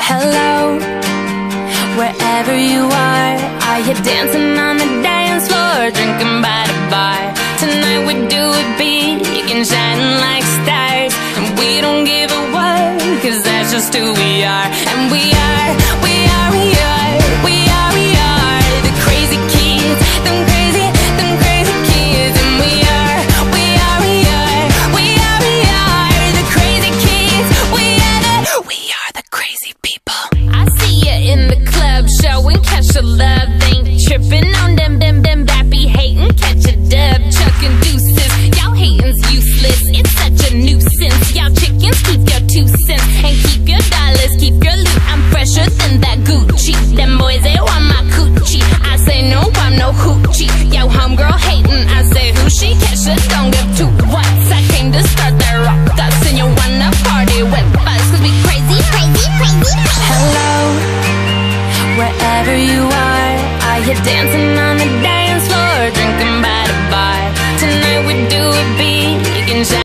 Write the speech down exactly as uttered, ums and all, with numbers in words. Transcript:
Hello, wherever you are, are you dancing on the dance floor, drinking by the bar? Tonight we do it big and shining like stars, and we don't give a what, cause that's just who we are. And we are, we are, we are, we are, we are the crazy kids, them crazy, them crazy kids. And we are, we are, we are, we are, we are the crazy kids. We are the, we are the crazy people. I see you in the club, showing catch a love, ain't tripping on them, them, them bappy hating, catch a dub, chucking deuces. Y'all hating's useless, it's such a nuisance. Y'all chickens, keep your two cents and keep your dollars, keep your loot. I'm fresher than that Gucci. Them boys, they want my coochie. I say no, I'm no hoochie. Yo, homegirl hating, I say who she? Catch a, don't give two whats. I came to start that rock dust, and you wanna party with us, cause we crazy, crazy, crazy. Hello, wherever you are, are you dancing on